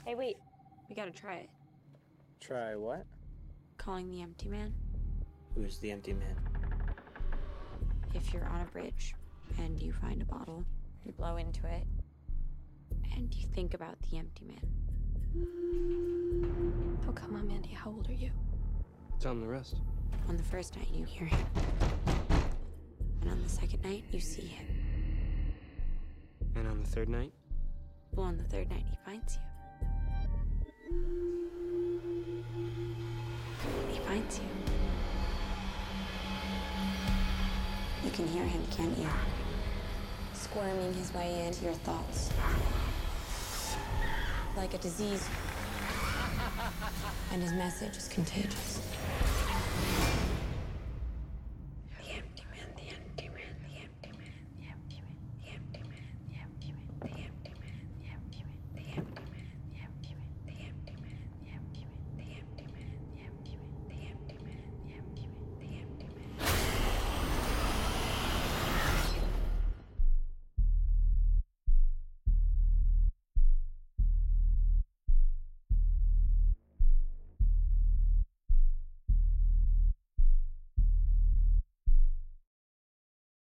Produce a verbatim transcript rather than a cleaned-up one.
Hey, wait. We gotta try it. Try what? Calling the empty man. Who's the empty man? If you're on a bridge and you find a bottle, you blow into it, and you think about the empty man. Oh, come on, Mandy. How old are you? Tell him the rest. On the first night, you hear him. And on the second night, you see him. And on the third night? Well, on the third night, he finds you. He finds you. You can hear him, can't you? Squirming his way into your thoughts. Like a disease. And his message is contagious.